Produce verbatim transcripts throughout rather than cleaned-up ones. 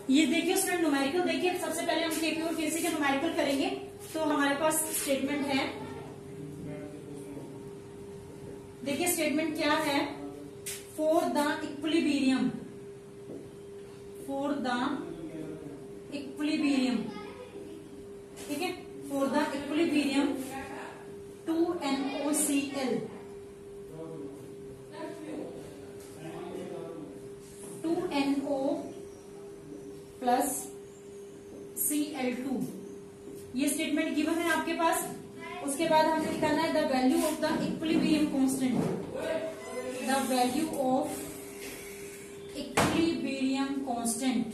ये देखिए student numerical देखिए, सबसे पहले हम केपी और केसी के न्यूमेरिकल करेंगे। तो हमारे पास स्टेटमेंट है, देखिए स्टेटमेंट क्या है, for the equilibrium, for the equilibrium, ठीक है, for the equilibrium two N O C L, two N O plus C L two, ये स्टेटमेंट गिवन है आपके पास। उसके बाद हमें निकालना है the value of the equilibrium constant, the value of equilibrium constant.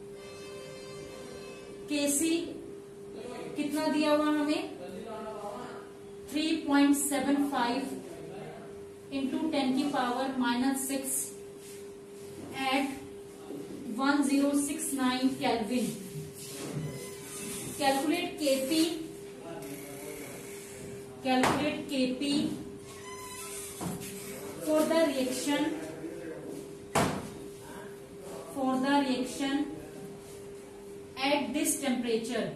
K C कितना दिया हुआ हमें, three point seven five into ten की power minus six at one zero six nine kelvin. Calculate K P, calculate K P for the reaction, for the reaction at this temperature,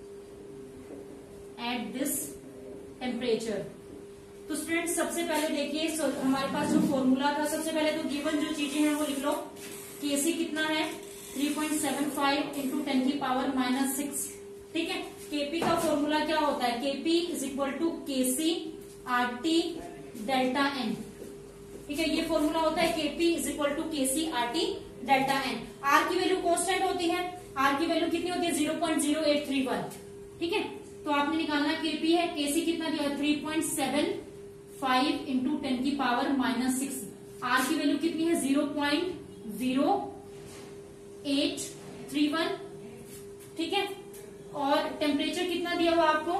at this temperature. तो student सबसे पहले देखिए हमारे पास जो formula था, सबसे पहले तो गिवन जो चीजें हैं वो लिख लो। केसी कितना है, three point seven five into ten की पावर माइनस सिक्स, ठीक है। केपी का फॉर्मूला क्या होता है, K P is equal to K C R T delta N, ठीक है, ये फॉर्मूला होता है K P is equal to K C R T delta N. R की वैल्यू कांस्टेंट होती है, आर की वैल्यू कितनी होती है, zero point zero eight three one, ठीक है। तो आपने निकालना केपी है, केसी कितना दिया है, three point seven five into ten की पावर माइनस सिक्स, आर की वैल्यू कितनी है, zero point zero eight three one, ठीक है। और टेम्परेचर कितना दिया हुआ आपको,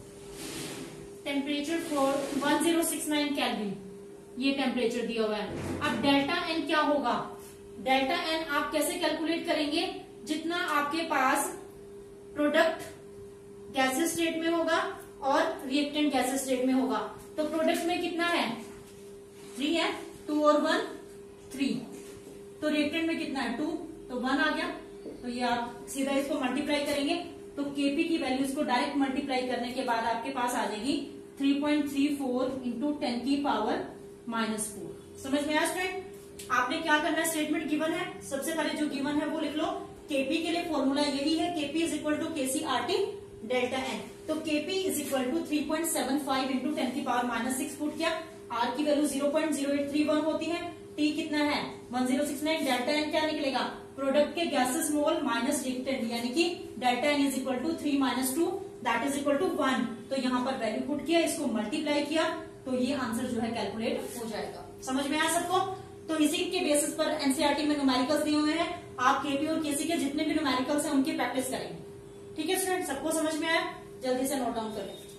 temperature for one zero six nine kelvin, ये टेम्परेचर दिया हुआ है। अब डेल्टा एन क्या होगा, डेल्टा एन आप कैसे कैलकुलेट करेंगे, जितना आपके पास प्रोडक्ट गैसेस स्टेट में होगा और रिएक्टेंट गैसेस स्टेट में होगा। तो प्रोडक्ट में कितना है, थ्री है, टू और वन थ्री, तो रिएक्टेंट में कितना है, टू, तो वन आ गया। तो ये आप सीधा इसको मल्टीप्लाई करेंगे, तो केपी की वैल्यूज को डायरेक्ट मल्टीप्लाई करने के बाद आपके पास आ जाएगी three point three four into ten की पावर माइनस फोर। समझ में आया स्टूडेंट। आपने क्या करना है, स्टेटमेंट गिवन है, सबसे पहले जो गिवन है वो लिख लो। केपी के लिए फॉर्मूला यही है, K P is equal to K C R T delta N. तो K P is equal to three point seven five into ten की पावर माइनस सिक्स पुट किया, आर की value zero point zero eight three one होती है, T कितना है one zero six nine, delta N क्या निकलेगा, प्रोडक्ट के गैसेस मोल माइनस रिएक्टेंट, यानी कि delta N is equal to three minus two that is equal to one. तो यहाँ पर वैल्यू पुट किया, इसको मल्टीप्लाई किया, तो ये आंसर जो है कैलकुलेट हो जाएगा। समझ में आया सबको। तो इसी के बेसिस पर एनसीईआरटी में न्यूमेरिकल्स दिए हुए हैं, आप केपी और केसी के जितने भी न्यूमेरिकल्स हैं उनकी प्रैक्टिस करेंगे। ठीक है स्टूडेंट, सबको समझ में आया, जल्दी से नोट डाउन करें।